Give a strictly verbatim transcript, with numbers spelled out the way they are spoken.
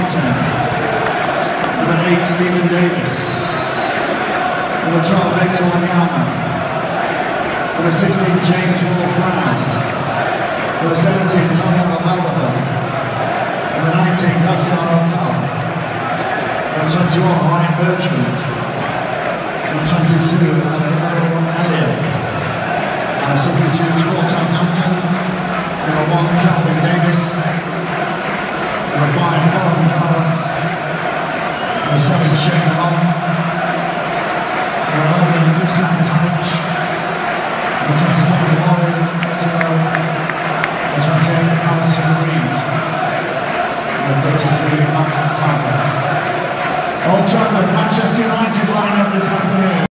Southampton. Number eight, Stephen Davis. Number twelve, Victor Wanyama. Number sixteen, James Ward-Prowse. Number seventeen, Tony Alvalova. Number nineteen, Tatiana Bell. Number twenty-one, Ryan Bertrand. Number twenty-two, Alvaro Elliott. And a substitute for Southampton. Number one, Calvin Davis. Number five, Foreign Carlos. Number seven, Shane Long. Number eleven, Dusan Tadic. Number twenty-seven, Lauren Petero. Number twenty-eight, Alison Reed. Number thirty-three, Matt Talbot. Old Trafford, Manchester United line up this afternoon.